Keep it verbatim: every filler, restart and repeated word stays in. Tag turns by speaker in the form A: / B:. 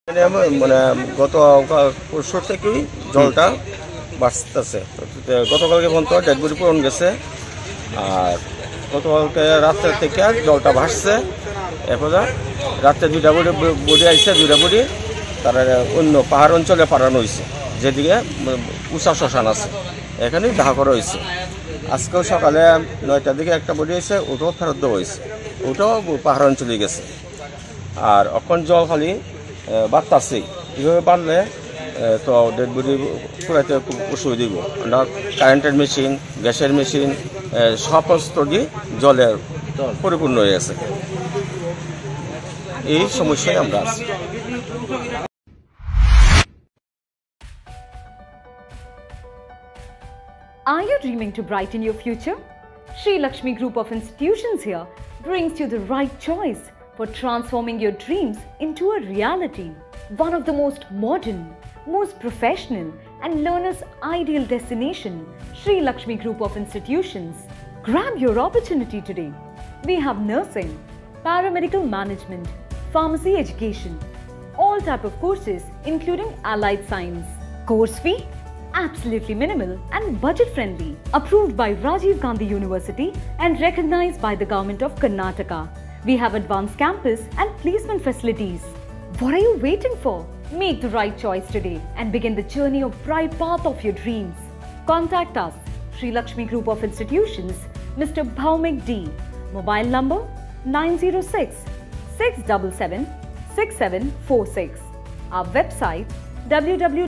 A: মানে গত পরশু থেকেই জলটা বাড়তেছে। গতকালকে পর্যন্ত ডেড বডি পূরণ গেছে, আর গতকালকে রাত্রে থেকে জলটা ভাসছে। এরপরে রাত্রে দুইটা বডি বডি আসছে, দুইটা বডি তারা অন্য পাহাড় অঞ্চলে পাঠানো হয়েছে, যেদিকে উষা শ্মশান আছে, এখানে দাহ করা হয়েছে। আজকেও সকালে নয়টার দিকে একটা বডি এসে, ওটাও ফেরত দেওয়া হয়েছে, ওটাও পাহাড় অঞ্চলে গেছে। আর এখন জল খালি বাড়তেছেই, কীভাবে বাড়লে তো ডেড বডি ফুরাইতে খুব অসুবিধা দিব। আমরা কারেন্টের মেশিন, গ্যাসের মেশিন সমস্ত দিয়ে জলের পরিপূর্ণ হয়ে গেছে। এই সমস্যায় আমরা আছি।
B: Are you dreaming to brighten your future? Sri Lakshmi Group of Institutions here brings you the right choice for transforming your dreams into a reality. One of the most modern, most professional and learners' ideal destination, Sri Lakshmi Group of Institutions. Grab your opportunity today. We have nursing, paramedical management, pharmacy education, all type of courses including allied science. Course fee? Absolutely minimal and budget friendly. Approved by Rajiv Gandhi University and recognized by the Government of Karnataka. We have advanced campus and placement facilities. What are you waiting for? Make the right choice today and begin the journey of bright path of your dreams. Contact us, Sri Lakshmi Group of Institutions, Mister Bhaumik D. Mobile number nine zero six, six seven seven, six seven four six. Our website w w w